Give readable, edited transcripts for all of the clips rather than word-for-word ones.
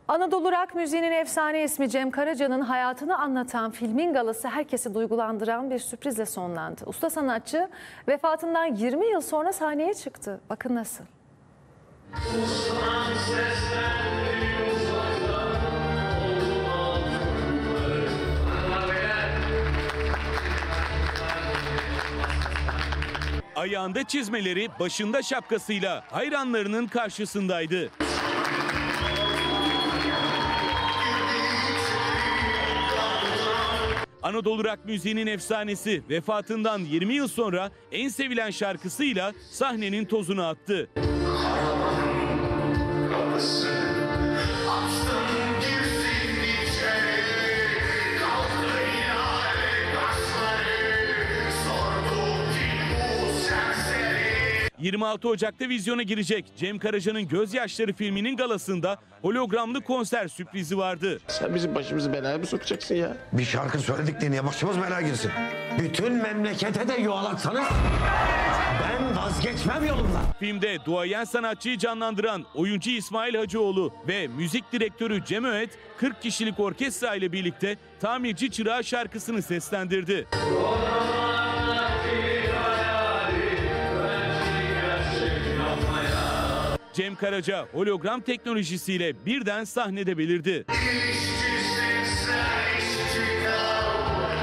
Anadolu rock müziğinin efsane ismi Cem Karaca'nın hayatını anlatan filmin galası herkesi duygulandıran bir sürprizle sonlandı. Usta sanatçı vefatından 20 yıl sonra sahneye çıktı. Bakın nasıl. Ayağında çizmeleri, başında şapkasıyla hayranlarının karşısındaydı. Anadolu rock müziğinin efsanesi vefatından 20 yıl sonra en sevilen şarkısıyla sahnenin tozunu attı. ...26 Ocak'ta vizyona girecek Cem Karaca'nın Gözyaşları filminin galasında hologramlı konser sürprizi vardı. Sen bizim başımızı belaya mı sokacaksın ya? Bir şarkı söyledik diye niye başımız belaya girsin? Bütün memlekete de yuvalatsanız ben vazgeçmem yolumdan. Filmde duayen sanatçıyı canlandıran oyuncu İsmail Hacıoğlu ve müzik direktörü Cem Öğet 40 kişilik orkestra ile birlikte Tamirci Çırağı şarkısını seslendirdi. Cem Karaca hologram teknolojisiyle birden sahnede belirdi.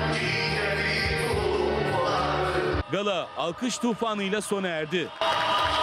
Gala alkış tufanıyla sona erdi.